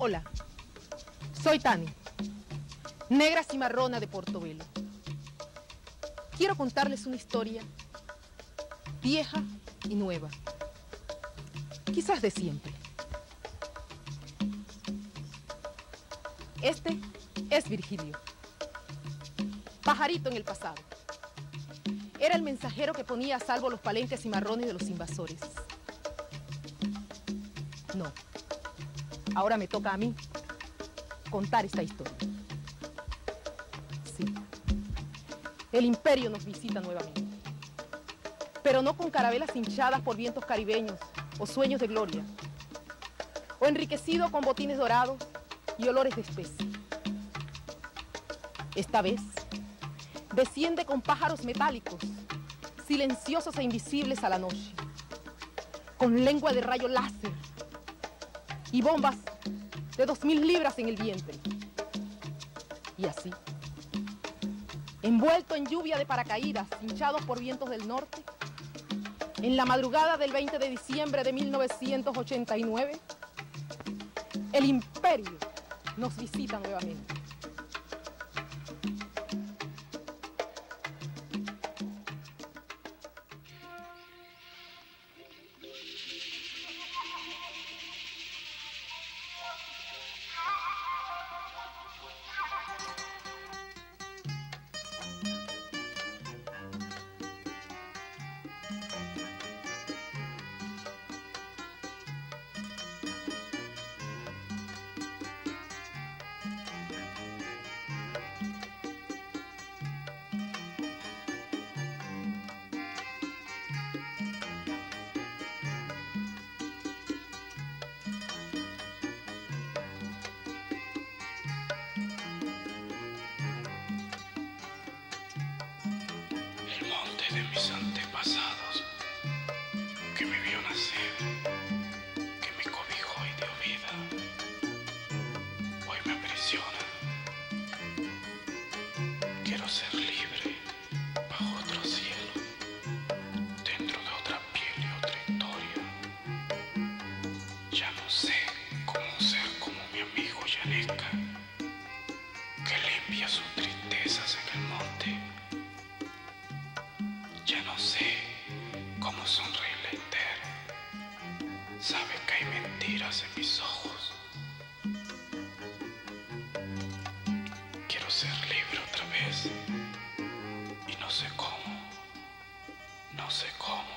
Hola, soy Tani, negra cimarrona de Portobelo. Quiero contarles una historia vieja y nueva, quizás de siempre. Este es Virgilio, pajarito en el pasado. Era el mensajero que ponía a salvo los palenques cimarrones de los invasores. No, ahora me toca a mí contar esta historia. Sí, el imperio nos visita nuevamente, pero no con carabelas hinchadas por vientos caribeños o sueños de gloria, o enriquecido con botines dorados y olores de especia. Esta vez desciende con pájaros metálicos, silenciosos e invisibles a la noche, con lengua de rayo láser y bombas de 2000 libras en el vientre. Y así, envuelto en lluvia de paracaídas hinchados por vientos del norte, en la madrugada del 20 de diciembre de 1989, el imperio nos visita nuevamente. El monte de mis antepasados, que me vio nacer, que me cobijó y dio vida, hoy me aprisiona. Quiero ser libre, bajo otro cielo, dentro de otra piel y otra historia. Ya no sé cómo ser como mi amigo Yaneca, que limpia sus tristezas en el monte. Ya no sé cómo sonreírle entero. Sabe que hay mentiras en mis ojos. Quiero ser libre otra vez. Y no sé cómo. No sé cómo.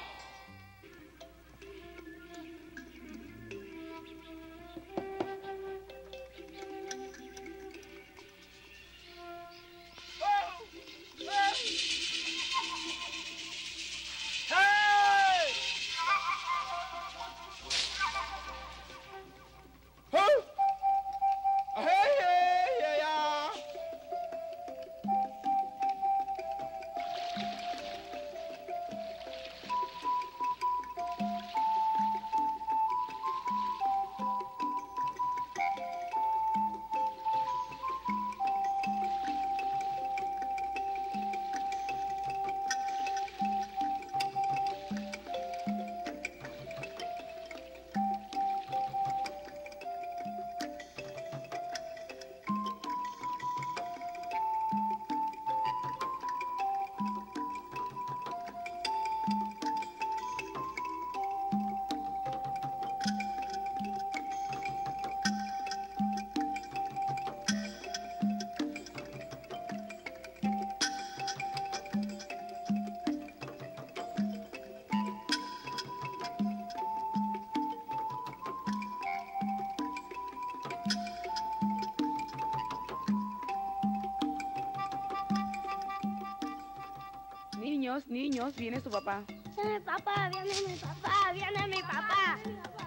Niños, niños, viene su papá. Viene mi papá, viene mi papá, viene mi papá.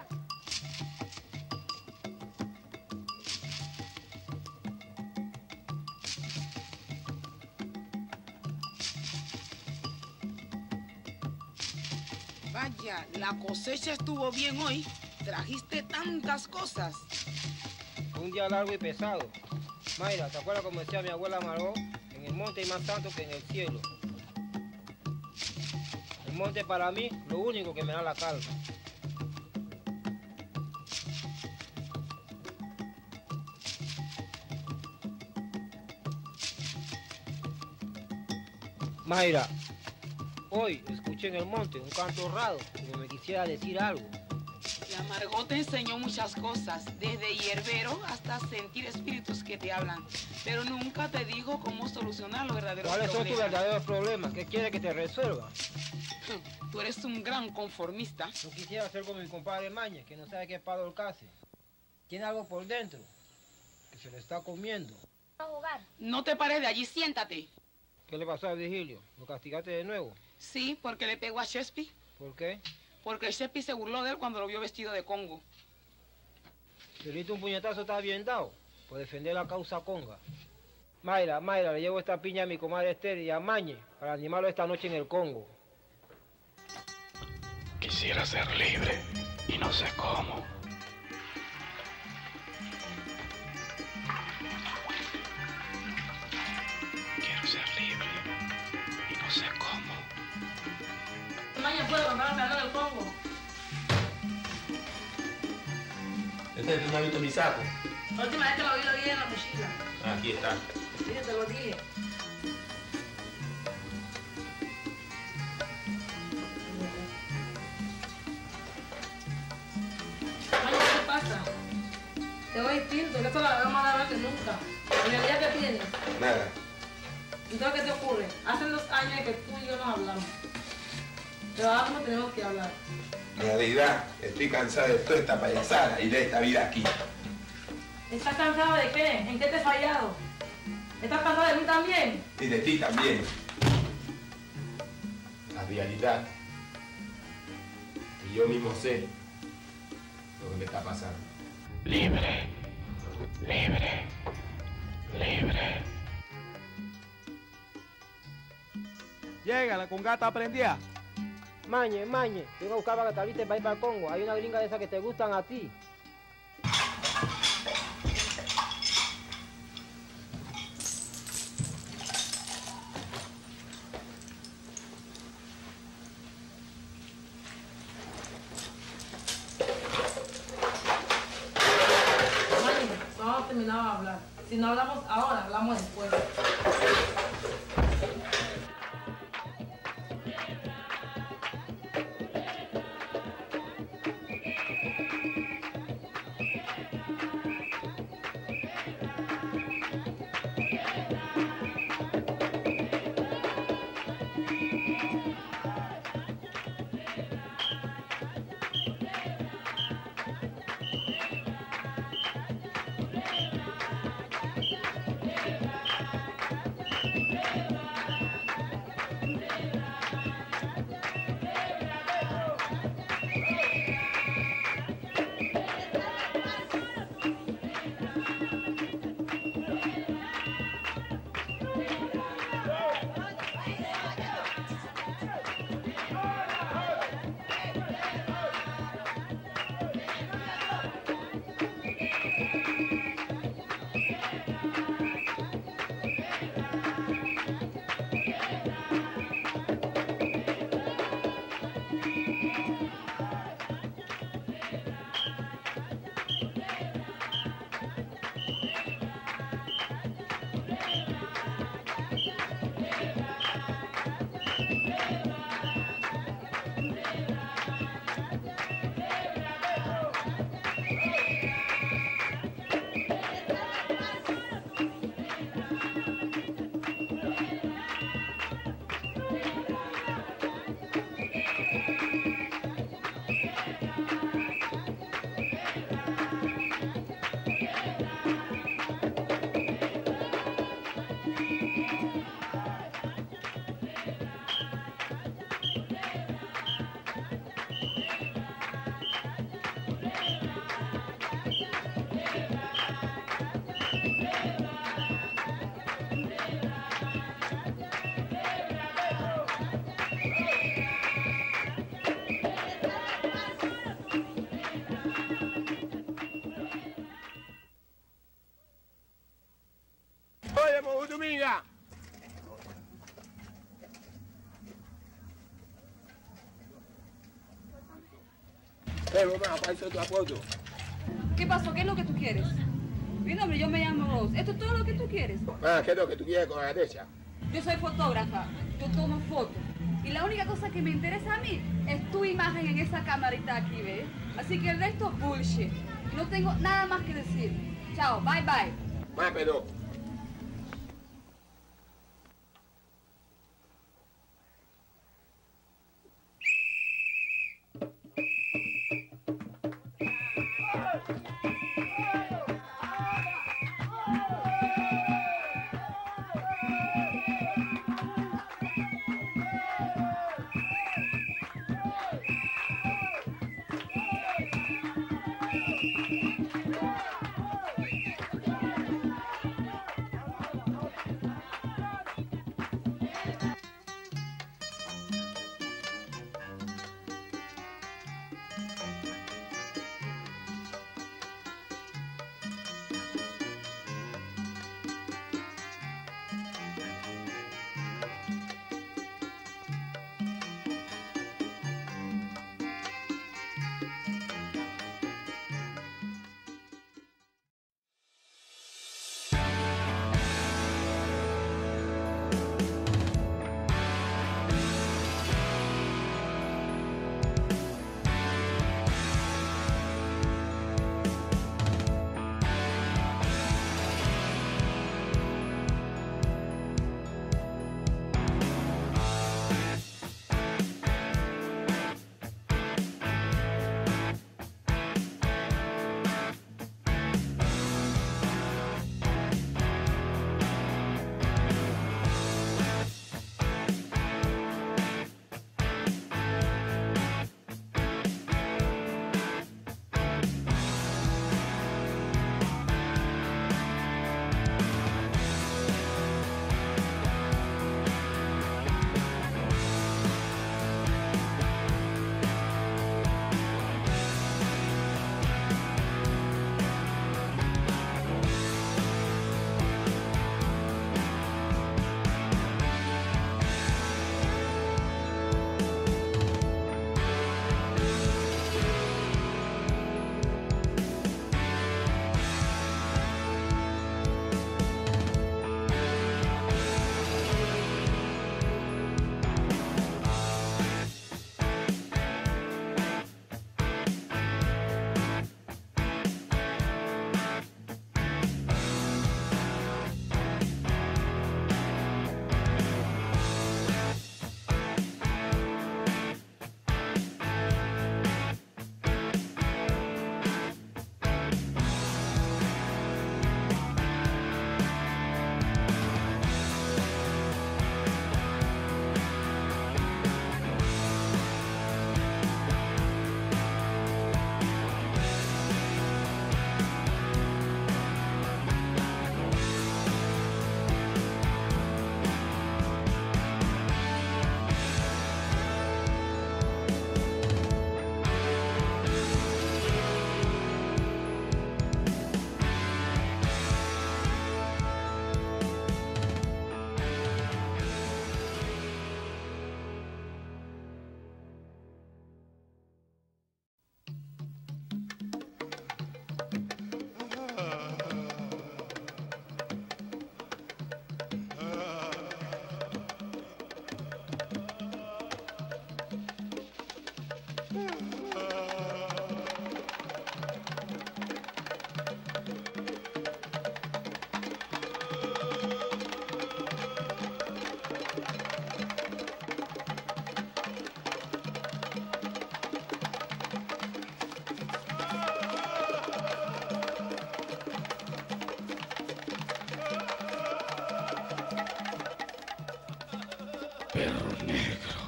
Vaya, la cosecha estuvo bien hoy. Trajiste tantas cosas. Un día largo y pesado. Mayra, ¿te acuerdas como decía mi abuela Margot? En el monte hay más santo que en el cielo. El monte para mí, lo único que me da la calma. Mayra, hoy escuché en el monte un canto raro, como me quisiera decir algo. La Margot te enseñó muchas cosas, desde hierbero hasta sentir espíritus que te hablan, pero nunca te dijo cómo solucionar los verdaderos ¿Cuáles son problemas. tus verdaderos problemas? ¿Qué quiere que te resuelva? Tú eres un gran conformista. No quisiera ser como mi compadre Mañez, que no sabe qué es palo el case. Tiene algo por dentro, que se le está comiendo. A jugar. No te pares de allí, siéntate. ¿Qué le pasó a Virgilio? ¿Lo castigaste de nuevo? Sí, porque le pegó a Shespi. ¿Por qué? Porque Shespi se burló de él cuando lo vio vestido de Congo. Si le diste un puñetazo, está bien dado, por defender la causa conga. Mayra, le llevo esta piña a mi comadre Esther y a Mañez para animarlo esta noche en el Congo. Quisiera ser libre y no sé cómo. Quiero ser libre y no sé cómo. Mañana puedo comprarme algo del Congo. ¿Tú no has visto mi saco? La última vez que lo vi en la mochila. Aquí está. Sí, te lo dije. Mañana, ¿qué pasa? Te veo distinto, que esto la veo más grande que nunca. ¿Y el día que tienes? Nada. Entonces, ¿qué te ocurre? Hace 2 años que tú y yo nos hablamos. Pero ahora no tenemos que hablar. En realidad, estoy cansado de toda esta payasada y de esta vida aquí. ¿Estás cansado de qué? ¿En qué te he fallado? ¿Estás cansado de mí también? Y de ti también. La realidad. Y yo mismo sé lo que me está pasando. Libre, libre, libre. Llega, la congata prendía. Mañez, vengo a buscar para Catalita para ir para el Congo. Hay una gringa de esas que te gustan a ti. Mañana, vamos a terminar de hablar. Si no hablamos ahora, hablamos después. ¡Oye, Mojutuminga! Mamá, ¿cuál es tu apoyo? ¿Qué pasó? ¿Qué es lo que tú quieres? Mi nombre, yo me llamo Rose. ¿Esto es todo lo que tú quieres? ¿Qué es lo que tú quieres con la derecha? Yo soy fotógrafa, yo tomo fotos. Y la única cosa que me interesa a mí es tu imagen en esa camarita aquí, ¿ves? Así que el resto es bullshit. No tengo nada más que decir. Chao, bye bye. Más, pero... Perro negro,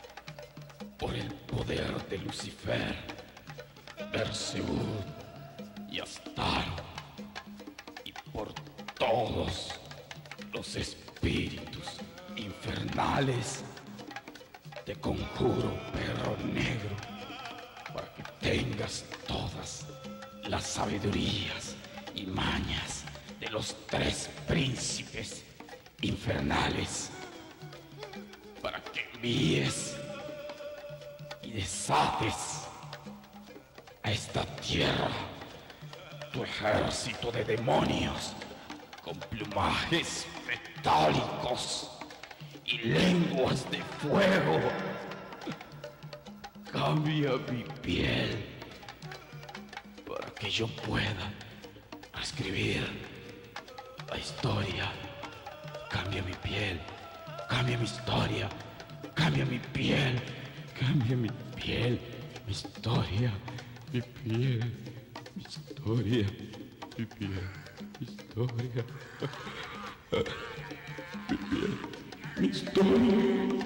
por el poder de Lucifer, Beelzebub y Astaro, y por todos los espíritus infernales, te conjuro, perro negro, para que tengas todas las sabidurías y mañas de los tres príncipes infernales, para que envíes y desates a esta tierra tu ejército de demonios con plumajes metálicos y lenguas de fuego. Cambia mi piel para que yo pueda reescribir la historia. Cambia mi piel, cambia mi historia, cambia mi piel, cambia mi piel, mi historia, mi piel, mi historia, mi piel, mi historia, mi piel, mi historia.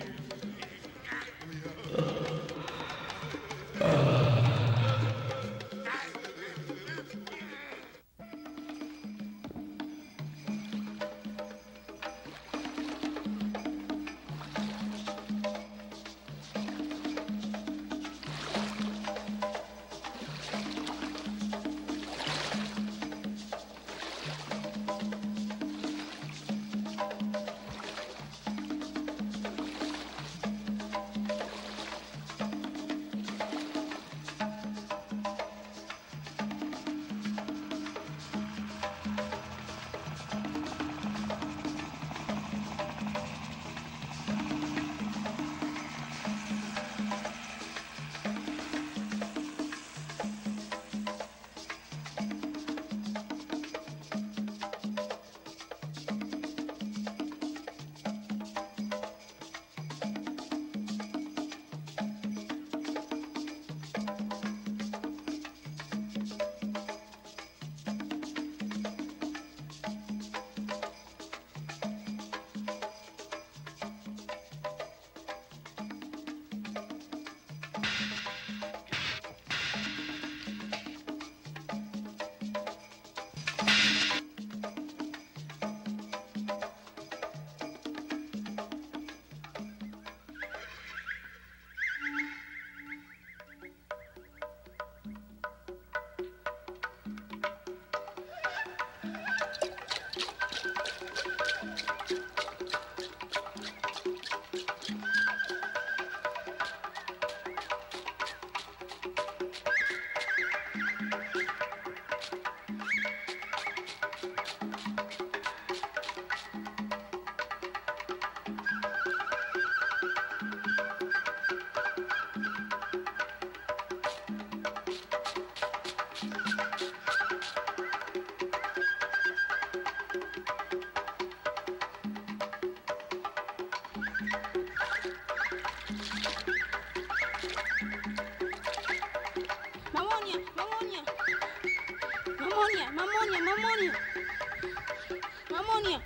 Mamonia.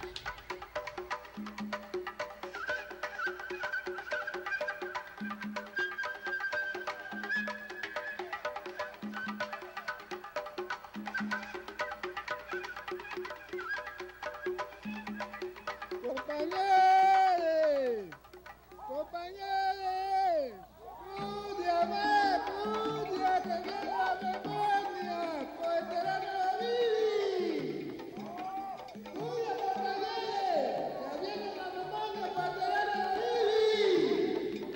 Compañeros, compañeros, ¡Púdiame, Púdia, que viene la memoria! ¡Pues tenemos la vida! ¡Púdia, compañeros, que viene la memoria! ¡Pues tenemos la vida!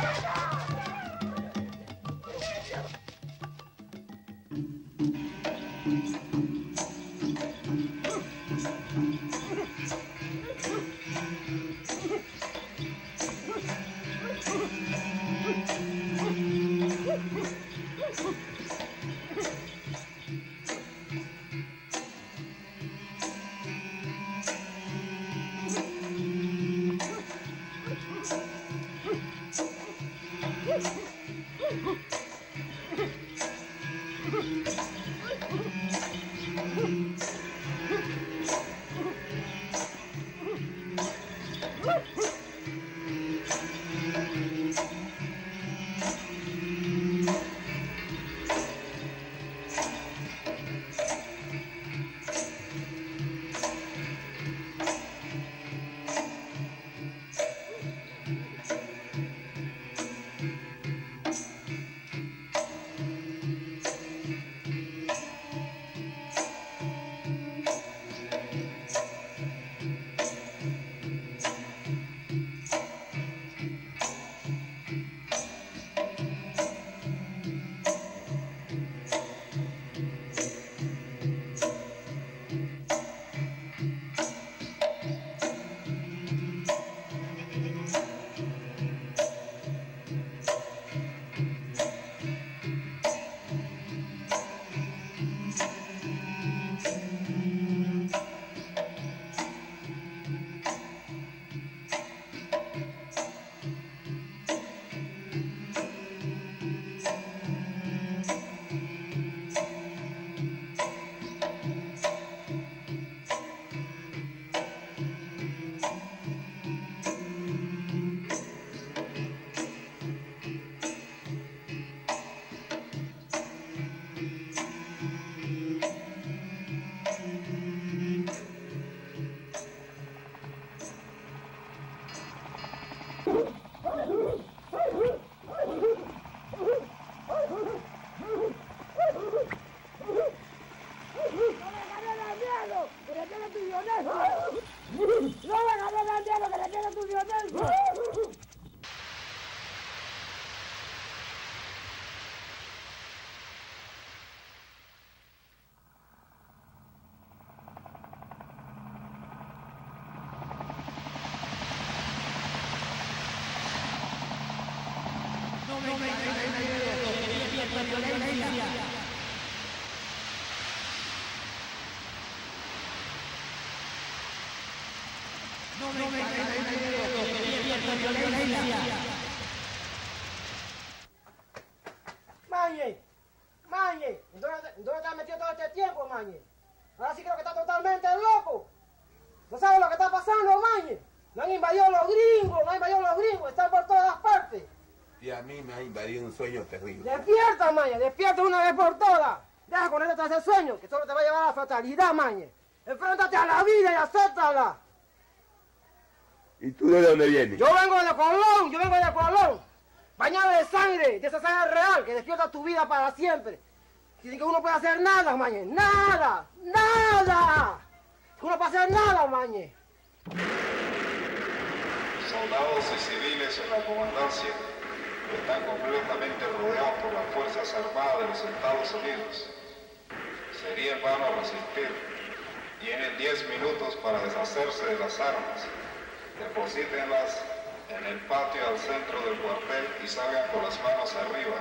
Mañe, Mañe, ¿dónde te has metido todo este tiempo, Mañe? Ahora sí creo que está totalmente loco. ¿No sabes lo que está pasando, Mañe? No han invadido los gringos, están por todas partes. Y a mí me ha invadido un sueño terrible. Despierta, Mañe, despierta una vez por todas. Deja con él tras ese sueño, que solo te va a llevar a la fatalidad, Mañe. Enfréntate a la vida y acéptala. ¿Y tú de dónde vienes? Yo vengo de Colón, bañado de sangre, de esa sangre real que despierta tu vida para siempre. Sin que uno pueda hacer nada, Mañe, nada. Que uno puede hacer nada, Mañe. Soldados y civiles en la comandancia están completamente rodeados por las Fuerzas Armadas de los Estados Unidos. Sería en vano resistir. Tienen 10 minutos para deshacerse de las armas. Deposítenlas en el patio al centro del cuartel y salgan con las manos arriba.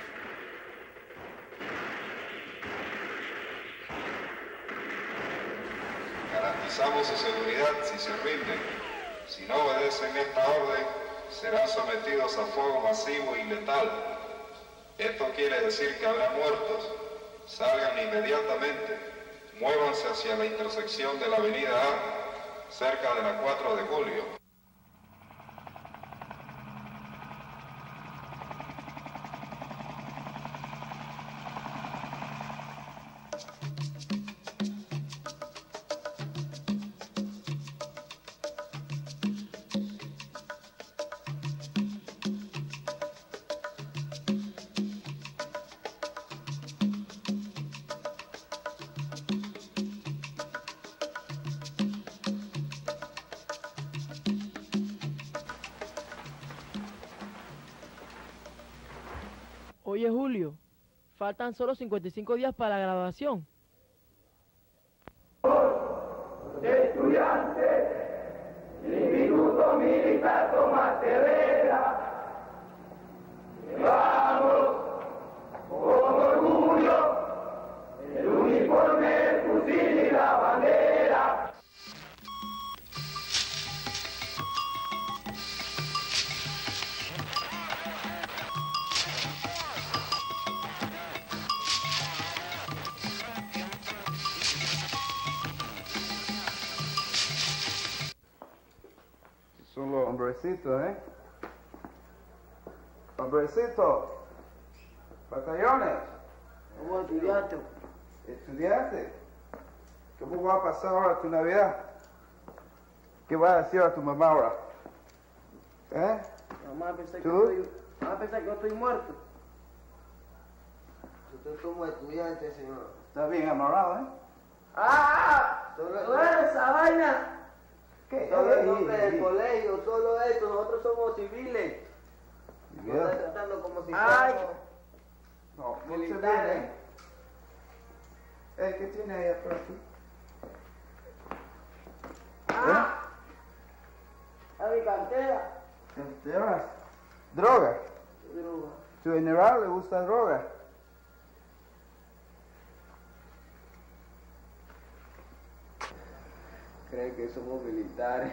Garantizamos su seguridad si se rinden. Si no obedecen esta orden, serán sometidos a fuego masivo y letal. Esto quiere decir que habrá muertos. Salgan inmediatamente. Muévanse hacia la intersección de la avenida A, cerca de la 4 de julio. Oye, Julio, faltan solo 55 días para la graduación. Estudiantes, el Instituto Militar Tomás Herrera, llevamos con orgullo el uniforme, el fusil y la bandera. Son los hombrecitos, Hombrecitos. Batallones. Somos estudiantes. Estudiantes. ¿Cómo va a pasar ahora tu Navidad? ¿Qué vas a decir a tu mamá ahora? Mamá va a pensar que yo estoy muerto. Nosotros somos estudiantes, señor. Está bien amarrado, ¿Solo esa vaina? ¿Qué? Solo el nombre del colegio, solo esto, nosotros somos civiles. Nos están tratando como si fuéramos no militares. ¿Qué tiene ahí atrás? A mi cartera. ¿Carteras? ¿Droga? Droga. ¿Tu general le gusta droga? Cree que somos militares.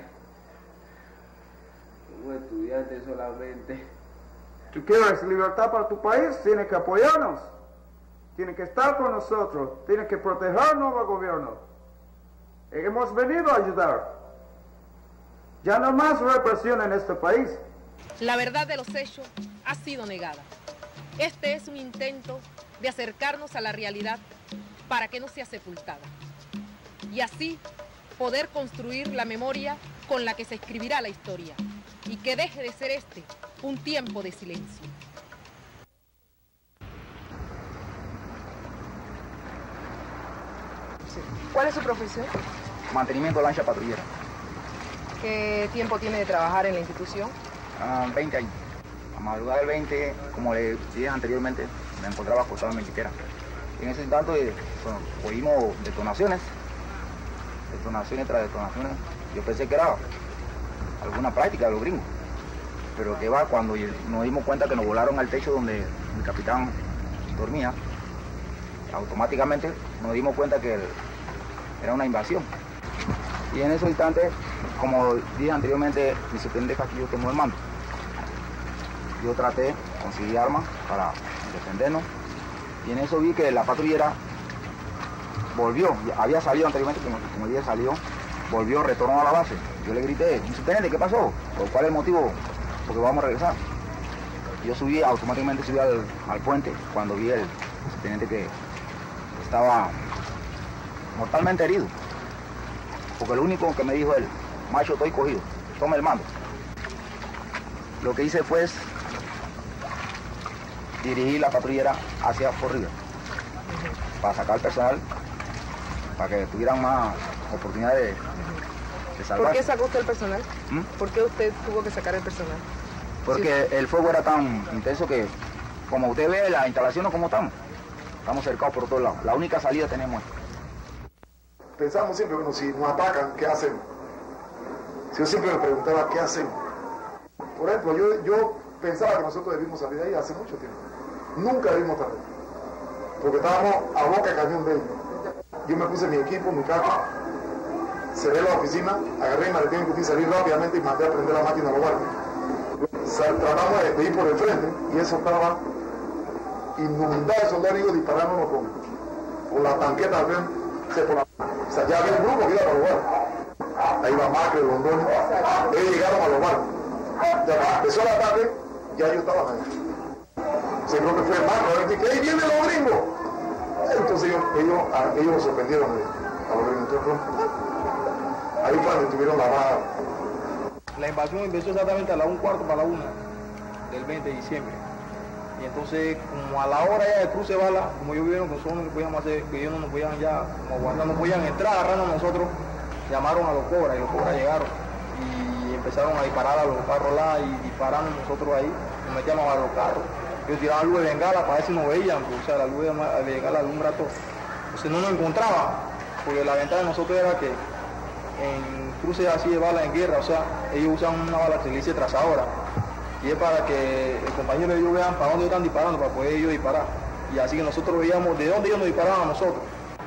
Somos estudiantes solamente. ¿Tú quieres libertad para tu país? Tienes que apoyarnos. Tienes que estar con nosotros. Tienes que protegernos al gobierno. Hemos venido a ayudar. Ya no más represión en este país. La verdad de los hechos ha sido negada. Este es un intento de acercarnos a la realidad para que no sea sepultada. Y así poder construir la memoria con la que se escribirá la historia y que deje de ser este un tiempo de silencio. ¿Cuál es su profesión? Mantenimiento de lancha patrullera. ¿Qué tiempo tiene de trabajar en la institución? 20 años. A madrugada del 20, como le dije anteriormente, me encontraba acostado en mi chiquera. En ese instante oímos detonaciones tras detonaciones. Yo pensé que era alguna práctica de los gringos, pero que va cuando nos dimos cuenta que nos volaron al techo donde mi capitán dormía. Automáticamente nos dimos cuenta que era una invasión. Y en ese instante, como dije anteriormente, mi subteniente Castillo tomó el mando. Yo traté de conseguir armas para defendernos y en eso vi que la patrullera volvió, había salido anteriormente, como dije, salió, volvió, retornó a la base. Yo le grité, subteniente, ¿qué pasó? ¿Cuál es el motivo? Porque vamos a regresar. Yo subí, automáticamente subí al puente cuando vi el subteniente que estaba mortalmente herido. Porque lo único que me dijo él, macho, estoy cogido, tome el mando. Lo que hice fue dirigir la patrullera hacia Fort River para sacar personal, para que tuvieran más oportunidad de salvar. ¿Por qué sacó usted el personal? ¿Por qué usted tuvo que sacar el personal? Porque el fuego era tan intenso que, como usted ve, la instalación no como estamos cercados por todos lados. La única salida tenemos esta. Pensamos siempre, bueno, si nos atacan, ¿qué hacemos? Si yo siempre me preguntaba, ¿qué hacemos? Por ejemplo, yo pensaba que nosotros debimos salir de ahí hace mucho tiempo. Nunca debimos salir. Porque estábamos a boca de cañón de ellos. Yo me puse mi equipo, mi carro, cerré la oficina, agarré el maletín y salí rápidamente y mandé a prender la máquina a los guardias. Tratamos de ir por el frente y eso estaba inundado de soldados disparándonos con la tanqueta al frente. O sea, ya había un grupo que iba para los barcos. Ahí va Macri, Londoño. Ellos llegaron a los barcos. Ya empezó el ataque, ya ellos estaban ahí. Se creo que fue el Macri, a ver que ahí vienen los gringos. Entonces ellos los sorprendieron a los gringos. Entonces, ahí fue donde tuvieron la baja. La invasión empezó exactamente a las 1:15 para la 1 del 20 de diciembre. Y entonces, como a la hora ya de cruce de bala, como ellos vieron que nosotros no podíamos hacer, que ellos no nos podían ya, como aguantar, no podían entrar agarrando a nosotros, llamaron a los cobras y los cobras llegaron y empezaron a disparar a los carros y disparando nosotros ahí, nos metíamos a los carros Ellos tiraban luz de bengala para ver si nos veían, pues, o sea, la luz de bengala alumbra todo. Entonces no nos encontraban, porque la ventaja de nosotros era que en cruces así de balas en guerra, o sea, ellos usan una bala que se le dice trazadora, y es para que el compañero de ellos vean para dónde están disparando, para poder ellos disparar. Y así que nosotros veíamos de dónde ellos nos disparaban a nosotros.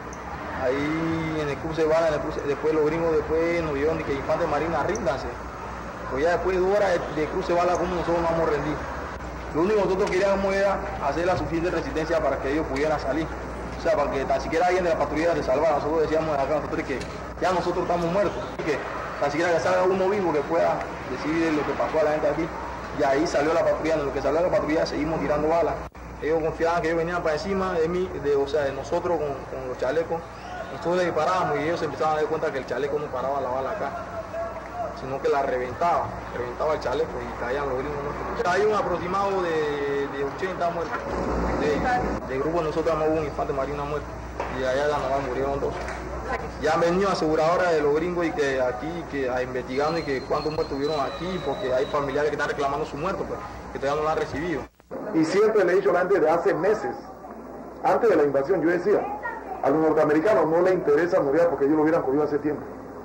Ahí en el cruce de balas, después los gringos después nos dijeron que Infante Marina ríndanse. Pues ya después de 2 horas de cruce de balas, como nosotros nos vamos a rendir. Lo único que nosotros queríamos era hacer la suficiente resistencia para que ellos pudieran salir. O sea, para que tan siquiera alguien de la patrulla se salvara. Nosotros decíamos acá nosotros que ya nosotros estamos muertos. Que tan siquiera que salga uno vivo que pueda decir lo que pasó a la gente aquí. Y ahí salió la patrulla. En lo que salió la patrulla seguimos tirando balas. Ellos confiaban que ellos venían para encima de mí, o sea, de nosotros con los chalecos. Nosotros les disparábamos y ellos se empezaban a dar cuenta que el chaleco no paraba la bala acá, sino que la reventaba el chaleco y caían los gringos muertos. Hay un aproximado de 80 muertos. De grupo nosotros hubo un Infante Marina muerto y allá en la naval murieron 2. Ya han venido aseguradoras de los gringos y que aquí investigando y que cuántos muertos hubieron aquí, porque hay familiares que están reclamando su muerto, pues, que todavía no lo han recibido. Y siempre le he dicho a la gente de hace meses, antes de la invasión, yo decía, a los norteamericanos no les interesa morir porque ellos lo hubieran cogido hace tiempo.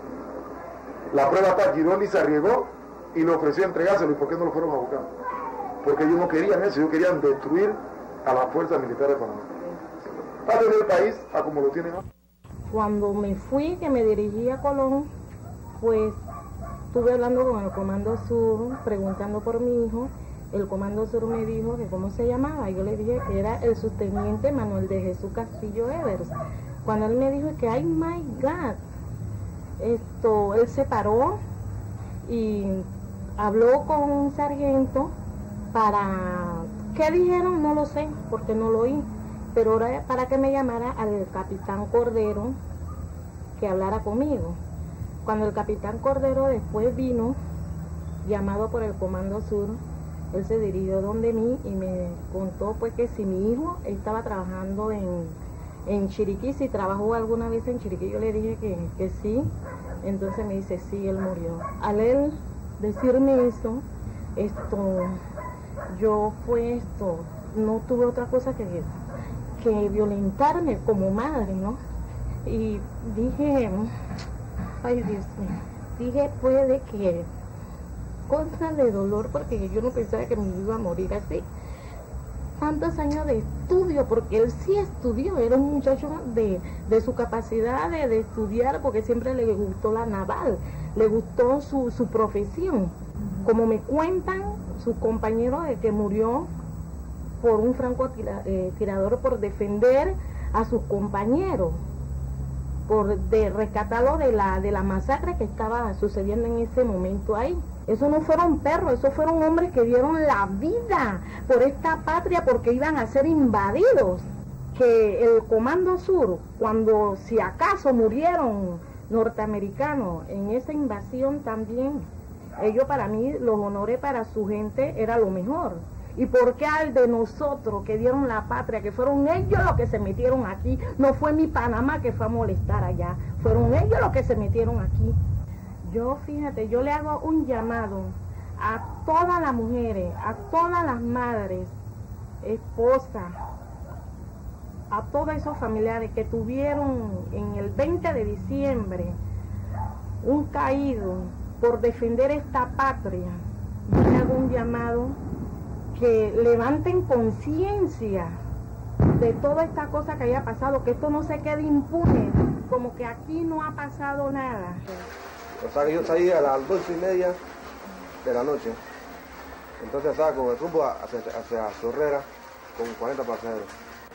La prueba está, Giroldi se arriesgó y le ofreció entregárselo, ¿y por qué no lo fueron a buscar? Porque ellos no querían eso, ellos querían destruir a las fuerzas militares panameñas. Para tener el país a como lo tienen ahora. Cuando me fui, que me dirigí a Colón, pues estuve hablando con el Comando Sur, preguntando por mi hijo. El Comando Sur me dijo que cómo se llamaba. Yo le dije que era el subteniente Manuel de Jesús Castillo Evers. Cuando él me dijo que, ay, my God, él se paró y habló con un sargento para... ¿Qué dijeron? No lo sé, porque no lo oí. Pero era para que me llamara al capitán Cordero, que hablara conmigo. Cuando el capitán Cordero después vino, llamado por el Comando Sur, él se dirigió donde mí y me contó pues que si mi hijo estaba trabajando en Chiriquí, si trabajó alguna vez en Chiriquí. Yo le dije que sí. Entonces me dice, sí, él murió. Al él decirme eso, yo no tuve otra cosa que violentarme como madre, ¿no? Y dije, ay Dios mío, dije puede que contra de dolor, porque yo no pensaba que me iba a morir así. Tantos años de estudio, porque él sí estudió, era un muchacho de su capacidad de estudiar, porque siempre le gustó la naval, le gustó su profesión. Como me cuentan sus compañeros de que murió por un francotirador por defender a sus compañeros, de rescatarlo de la masacre que estaba sucediendo en ese momento ahí. Esos no fueron perros, esos fueron hombres que dieron la vida por esta patria porque iban a ser invadidos. Que el Comando Sur, cuando si acaso murieron norteamericanos en esa invasión también, ellos para mí, los honores para su gente era lo mejor. ¿Y por qué al de nosotros que dieron la patria, que fueron ellos los que se metieron aquí? No fue mi Panamá que fue a molestar allá, fueron ellos los que se metieron aquí. Yo, fíjate, yo le hago un llamado a todas las mujeres, a todas las madres, esposas, a todos esos familiares que tuvieron en el 20 de diciembre un caído por defender esta patria. Yo le hago un llamado que levanten conciencia de toda esta cosa que haya pasado, que esto no se quede impune, como que aquí no ha pasado nada. O sea, que yo salí a las 12:30 de la noche, entonces saco el rumbo hacia Chorrera con 40 pasajeros.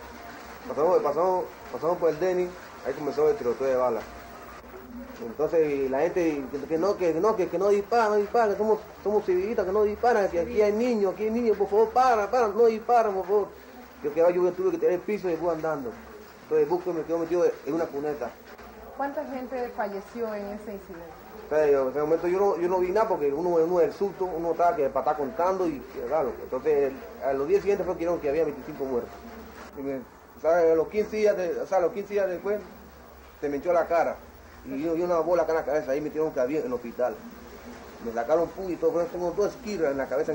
Pasamos por el Denis, ahí comenzó el tiroteo de balas. Entonces la gente que no dispara, que somos civilitas, que no disparan, que aquí hay niños, por favor, para, no disparan, por favor. Yo tuve que tirar el piso y me fui andando. Entonces Busco me quedó metido en una cuneta. ¿Cuánta gente falleció en ese incidente? En ese momento yo no vi nada porque uno del susto, uno estaba que para estar contando y claro. Entonces a los días siguientes fue que había 25 muertos. A los 15 días después se me hinchó la cara. Y una bola acá en la cabeza, ahí me metieron que había en el hospital. Me sacaron pus y todo, pero tengo 2 esquirlas en la cabeza,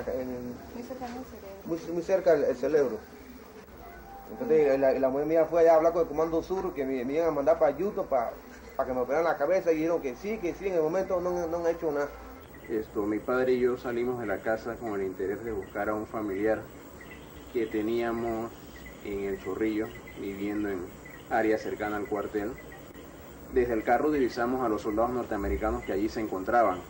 muy cerca del cerebro. Entonces la mujer mía fue allá a hablar con el Comando Sur, que me iban a mandar para Yuto para que me operaran la cabeza, y dijeron que sí, en el momento no han hecho nada. Mi padre y yo salimos de la casa con el interés de buscar a un familiar que teníamos en El Chorrillo, viviendo en área cercana al cuartel. Desde el carro divisamos a los soldados norteamericanos que allí se encontraban.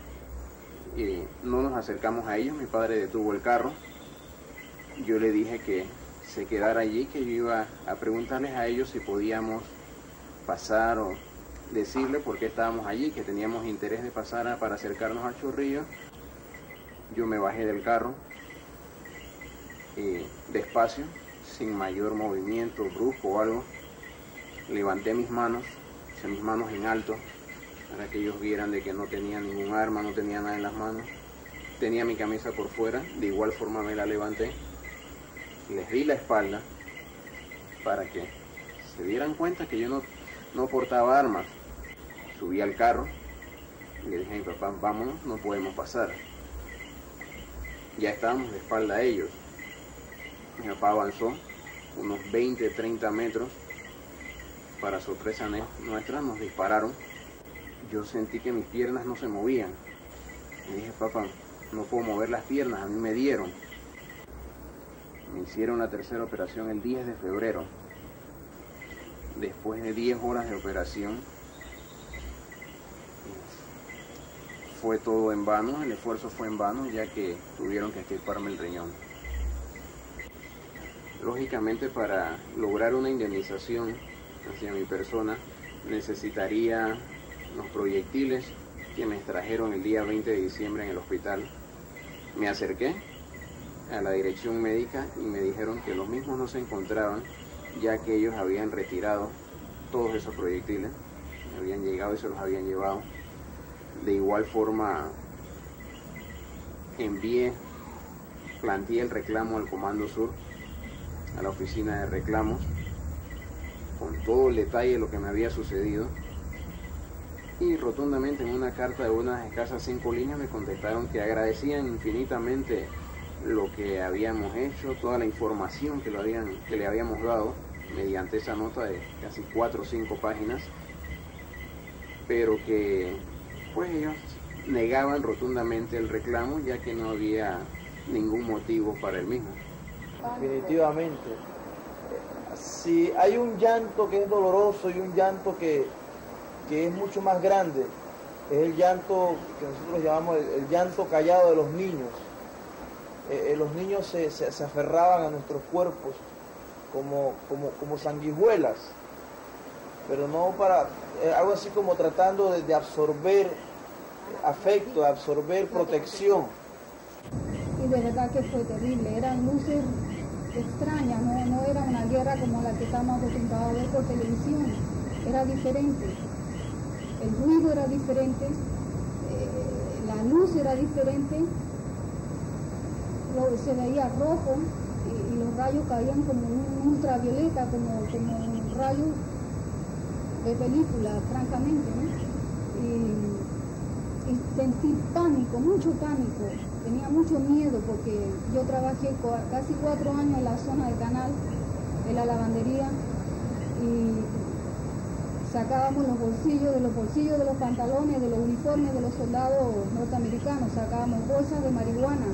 No nos acercamos a ellos, mi padre detuvo el carro. Yo le dije que se quedara allí, que yo iba a preguntarles a ellos si podíamos pasar o decirle por qué estábamos allí, que teníamos interés de pasar para acercarnos al Chorrillo. Yo me bajé del carro, despacio, sin mayor movimiento brusco o algo. Levanté mis manos en alto, para que ellos vieran de que no tenía ningún arma, no tenía nada en las manos. Tenía mi camisa por fuera, de igual forma me la levanté. Les di la espalda para que se dieran cuenta que yo no portaba armas. Subí al carro y le dije a mi papá, vámonos, no podemos pasar. Ya estábamos de espalda a ellos. Mi papá avanzó unos 20, 30 metros. Para sorpresa nuestra, nos dispararon. Yo sentí que mis piernas no se movían. Le dije, papá, no puedo mover las piernas, a mí me dieron. Me hicieron la tercera operación el 10 de febrero. Después de 10 horas de operación, fue todo en vano, el esfuerzo fue en vano, ya que tuvieron que extirparme el riñón. Lógicamente, para lograr una indemnización hacia mi persona, necesitaría los proyectiles que me extrajeron el día 20 de diciembre en el hospital. Me acerqué a la dirección médica y me dijeron que los mismos no se encontraban, ya que ellos habían retirado todos esos proyectiles, habían llegado y se los habían llevado. De igual forma, planteé el reclamo al Comando Sur, a la oficina de reclamos, con todo el detalle de lo que me había sucedido, y rotundamente en una carta de unas escasas 5 líneas me contestaron que agradecían infinitamente lo que habíamos hecho, toda la información que le habíamos dado mediante esa nota de casi 4 o 5 páginas, pero que pues ellos negaban rotundamente el reclamo, ya que no había ningún motivo para el mismo. Definitivamente. Si hay un llanto que es doloroso y un llanto que es mucho más grande, es el llanto que nosotros llamamos el llanto callado de los niños. Los niños se aferraban a nuestros cuerpos como sanguijuelas, pero no para algo así como tratando de absorber afecto, de absorber protección. Y de verdad que fue terrible, eran luces extrañas, no era una guerra como la que estamos acostumbrados a ver por televisión, era diferente, el ruido era diferente, la luz era diferente, se veía rojo y los rayos caían como un ultravioleta, como un rayo de película, francamente, ¿no? Y sentí pánico, mucho pánico, tenía mucho miedo porque yo trabajé casi 4 años en la zona de Canal, en la lavandería, y sacábamos los bolsillos de los pantalones, de los uniformes de los soldados norteamericanos, sacábamos bolsas de marihuana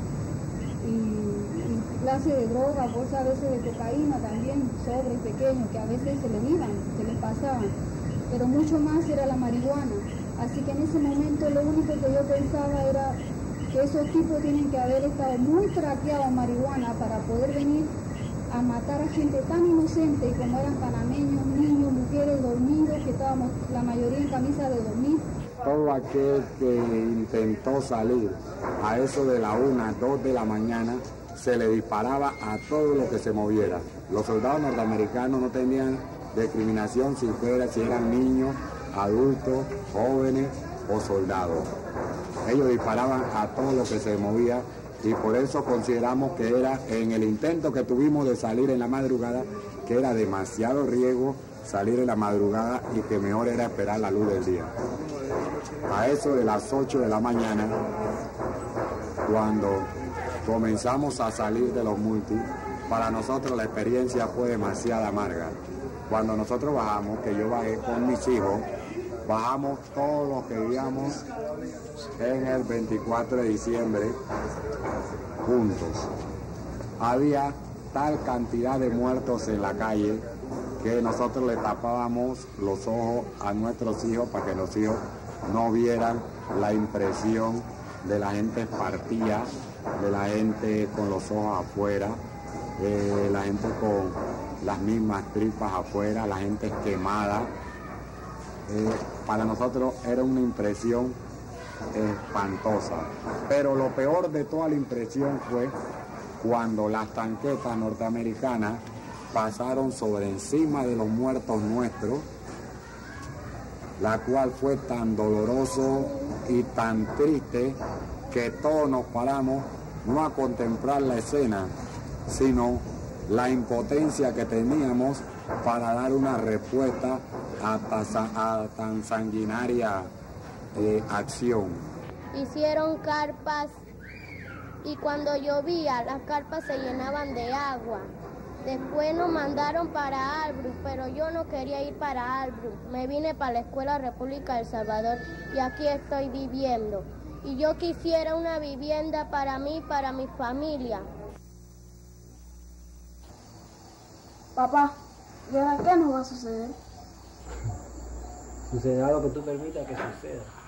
y clase de droga, bolsas a veces de cocaína también, sobres pequeños que a veces se les pasaban, pero mucho más era la marihuana. Así que en ese momento lo único que yo pensaba era que esos tipos tienen que haber estado muy traqueados en marihuana para poder venir a matar a gente tan inocente como eran panameños, niños, mujeres, dormidos, que estábamos la mayoría en camisa de dormir. Todo aquel que intentó salir a eso de la 1, 2 de la mañana, se le disparaba a todo lo que se moviera. Los soldados norteamericanos no tenían discriminación si eran niños, adultos, jóvenes o soldados. Ellos disparaban a todo lo que se movía y por eso consideramos que era, en el intento que tuvimos de salir en la madrugada, que era demasiado riesgo salir en la madrugada y que mejor era esperar la luz del día. A eso de las 8 de la mañana, cuando comenzamos a salir de los multis, para nosotros la experiencia fue demasiado amarga. Cuando nosotros bajamos, que yo bajé con mis hijos, bajamos todos los que vivíamos en el 24 de diciembre juntos. Había tal cantidad de muertos en la calle que nosotros le tapábamos los ojos a nuestros hijos para que los hijos no vieran la impresión de la gente partida, de la gente con los ojos afuera, la gente con las mismas tripas afuera, la gente quemada. Para nosotros era una impresión espantosa. Pero lo peor de toda la impresión fue cuando las tanquetas norteamericanas pasaron sobre encima de los muertos nuestros, la cual fue tan doloroso y tan triste que todos nos paramos no a contemplar la escena, sino la impotencia que teníamos para dar una respuesta a tan sanguinaria acción. Hicieron carpas y cuando llovía las carpas se llenaban de agua. Después nos mandaron para Albrook, pero yo no quería ir para Albrook. Me vine para la Escuela República del Salvador y aquí estoy viviendo. Y yo quisiera una vivienda para mí y para mi familia. Papá, ¿y ahora qué nos va a suceder? Sucederá lo que tú permitas que suceda.